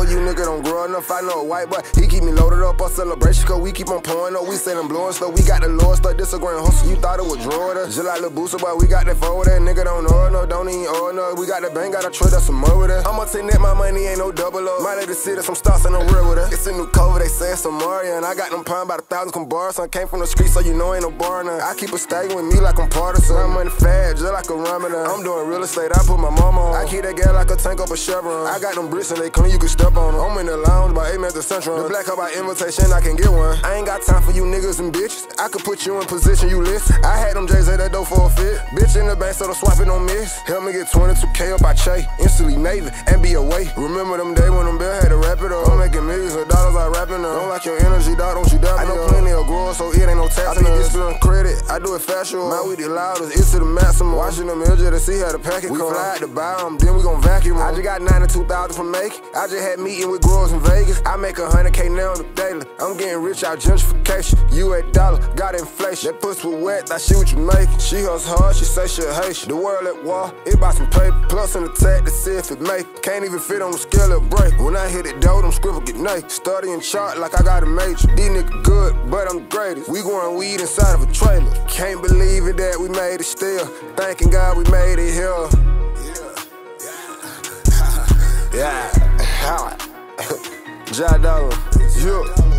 you nigga don't grow enough. I know a white boy, he keep me loaded up on celebration, cause we keep on pouring up. We say them blowing stuff, we got the Lord stuff. This a grand hustle, you thought it was Jordan. Just like Lil Booster, but we got that forward. That nigga don't know it, no, don't even owe no. We got the bank, got a trade up some more with it. I'ma take that, my money ain't no double up. Might let the city some stocks and I'm real with it. It's a new cover, they say it's some Mario, and I got them pound by the thousands come bars. Son came from the street, so you know ain't no bar now. I keep a staying with me like I'm partisan. My money fat, just like a Ramadan. I'm doing real estate, I put my mama on. I keep that gas like a tank up a Chevron. I got them bricks and they clean, you can step on them. I'm in the lounge by 8 minutes to Central. The black cup by invitation, I can get one. I ain't got time for you niggas and bitches. I could put you in position, you listen. I had them J's at that door for a fit. Bitch in the bank, so the swap it don't miss. Help me get 22K up by Che. Instantly Navy and be away. Remember them days when them bill had to wrap it up. I'm making millions of dollars, I rapping up. Don't like your energy, dog, don't you doubt me. I know plenty of growers, so it ain't no tax. I be distilling credit, I do it factual. My weed the loudest, it's to the maximum. Watching them edges to see how the packet come. We fly out the bottom, then we gon' vacuum. I just got 92,000 from making. I just had meeting with growers in Vegas. I make 100K now on the daily. I'm getting rich out gentrification. You at dollar, got inflation. That pussy was wet, I see what you making. She hustle hard, she say she a Haitian. The world at war, it buy some paper. Plus an attack to see if it make. Can't even fit on the scale, it'll break. When I hit it dough, them scribble get naked. Studying chart like I got a major. These niggas good, but I'm the greatest. We growing weed inside of a trailer. Can't believe it that we made it still. Thanking God we made it here. Yeah. Dollar. Yeah.